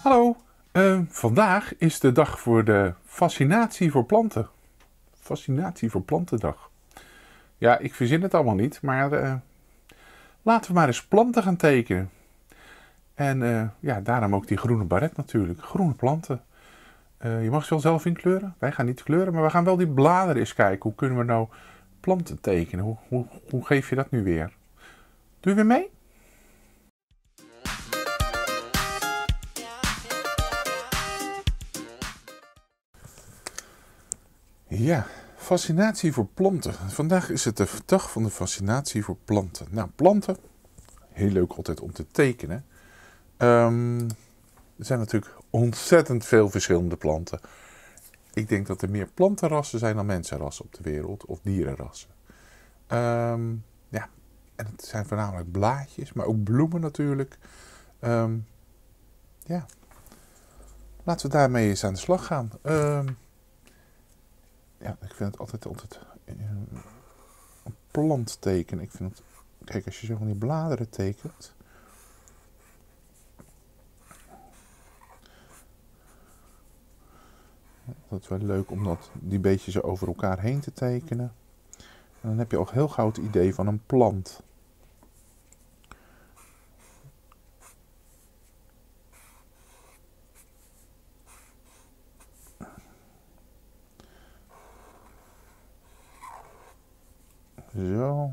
Hallo, vandaag is de dag voor de fascinatie voor planten. Fascinatie voor plantendag. Ja, ik verzin het allemaal niet, maar laten we maar eens planten gaan tekenen. En ja, daarom ook die groene baret natuurlijk. Groene planten. Je mag ze wel zelf inkleuren. Wij gaan niet kleuren, maar we gaan wel die bladeren eens kijken. Hoe kunnen we nou planten tekenen? Hoe geef je dat nu weer? Doe je weer mee? Ja, fascinatie voor planten. Vandaag is het de dag van de fascinatie voor planten. Nou, planten, heel leuk altijd om te tekenen. Er zijn natuurlijk ontzettend veel verschillende planten. Ik denk dat er meer plantenrassen zijn dan mensenrassen op de wereld, of dierenrassen. Ja, en het zijn voornamelijk blaadjes, maar ook bloemen natuurlijk. Ja, laten we daarmee eens aan de slag gaan. Ja, ik vind het altijd een plant tekenen. Ik vind het, kijk, als je zo van die bladeren tekent. Dat is wel leuk om die beetjes zo over elkaar heen te tekenen. En dan heb je ook heel gauw het idee van een plant. Zo.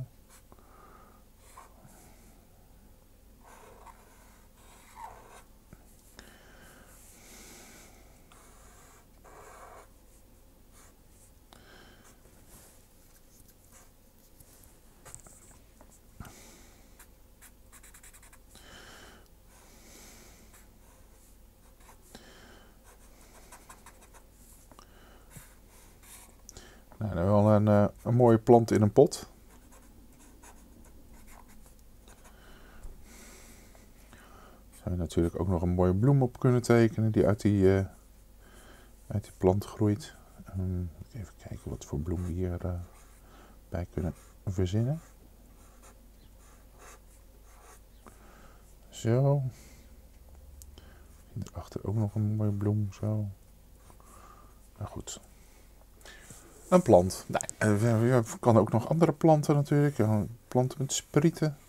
Nou, dan wel een mooie plant in een pot. Zou je natuurlijk ook nog een mooie bloem op kunnen tekenen die uit die plant groeit. Even kijken wat voor bloem we hierbij kunnen verzinnen. Zo. Hierachter ook nog een mooie bloem, zo. Nou goed. Een plant. Nou, je kan ook nog andere planten natuurlijk. Planten met sprieten.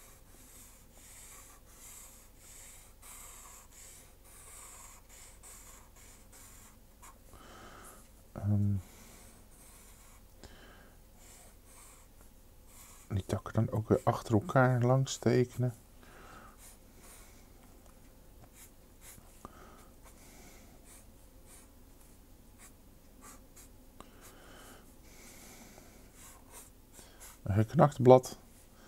Die takken dan ook weer achter elkaar langs tekenen. Een geknakt blad.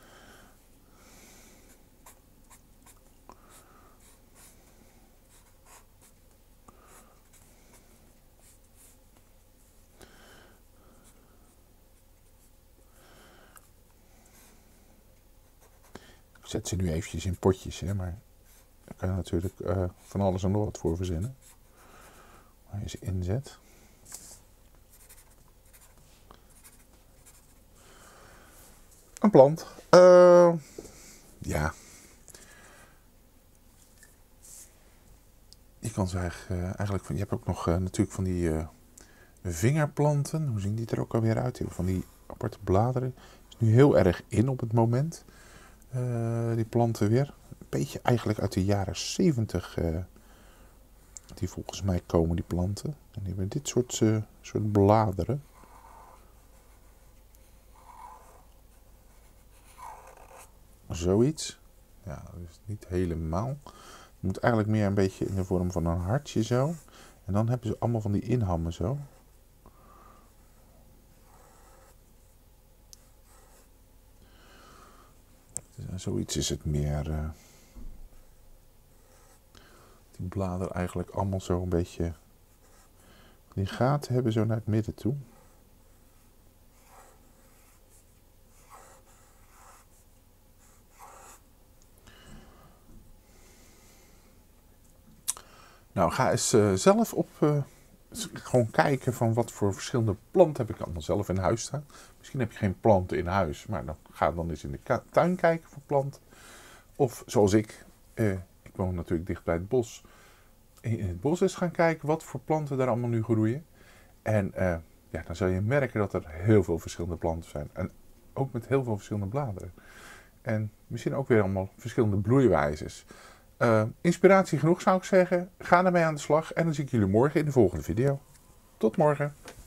Ik zet ze nu eventjes in potjes, hè, maar daar kan je natuurlijk van alles en nog wat voor verzinnen. Waar je ze inzet. Een plant. Ja. Je kan ze eigenlijk je hebt ook nog natuurlijk van die vingerplanten. Hoe zien die er ook alweer uit? Van die aparte bladeren. Is nu heel erg in op het moment. Die planten weer. Een beetje eigenlijk uit de jaren 70. Die volgens mij komen, die planten. En die hebben dit soort bladeren. Zoiets. Ja, dat is niet helemaal. Het moet eigenlijk meer een beetje in de vorm van een hartje zo. En dan hebben ze allemaal van die inhammen zo. Zoiets is het meer. Die bladeren eigenlijk allemaal zo een beetje. Die gaten hebben zo naar het midden toe. Nou, ga eens zelf gewoon kijken van wat voor verschillende planten heb ik allemaal zelf in huis staan. Misschien heb je geen planten in huis, maar dan ga dan eens in de tuin kijken voor planten. Of zoals ik woon natuurlijk dicht bij het bos. in het bos eens gaan kijken wat voor planten daar allemaal nu groeien. En ja, dan zal je merken dat er heel veel verschillende planten zijn. En ook met heel veel verschillende bladeren. En misschien ook weer allemaal verschillende bloeiwijzes. Inspiratie genoeg zou ik zeggen. Ga ermee aan de slag en dan zie ik jullie morgen in de volgende video. Tot morgen.